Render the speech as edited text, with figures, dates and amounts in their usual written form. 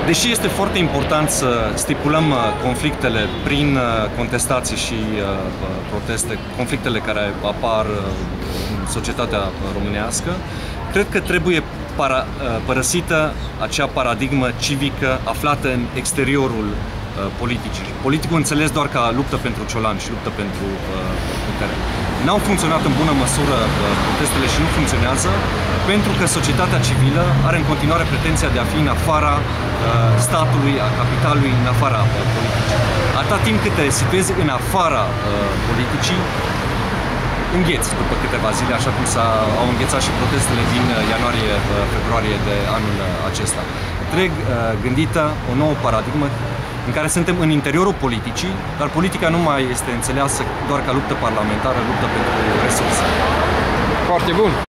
Deși este foarte important să stipulăm conflictele prin contestații și proteste, conflictele care apar în societatea românească, cred că trebuie părăsită acea paradigmă civică aflată în exteriorul politicii. Politicul înțeles doar ca luptă pentru ciolan și luptă pentru putere. N-au funcționat în bună măsură protestele și nu funcționează pentru că societatea civilă are în continuare pretenția de a fi în afara statului, a capitalului, în afara politicii. Atâta timp cât te situezi în afara politicii, îngheți după câteva zile, așa cum au înghețat și protestele din ianuarie-februarie de anul acesta. Trebuie gândită o nouă paradigmă în care suntem în interiorul politicii, dar politica nu mai este înțeleasă doar ca luptă parlamentară, luptă pentru resurse. Foarte bun!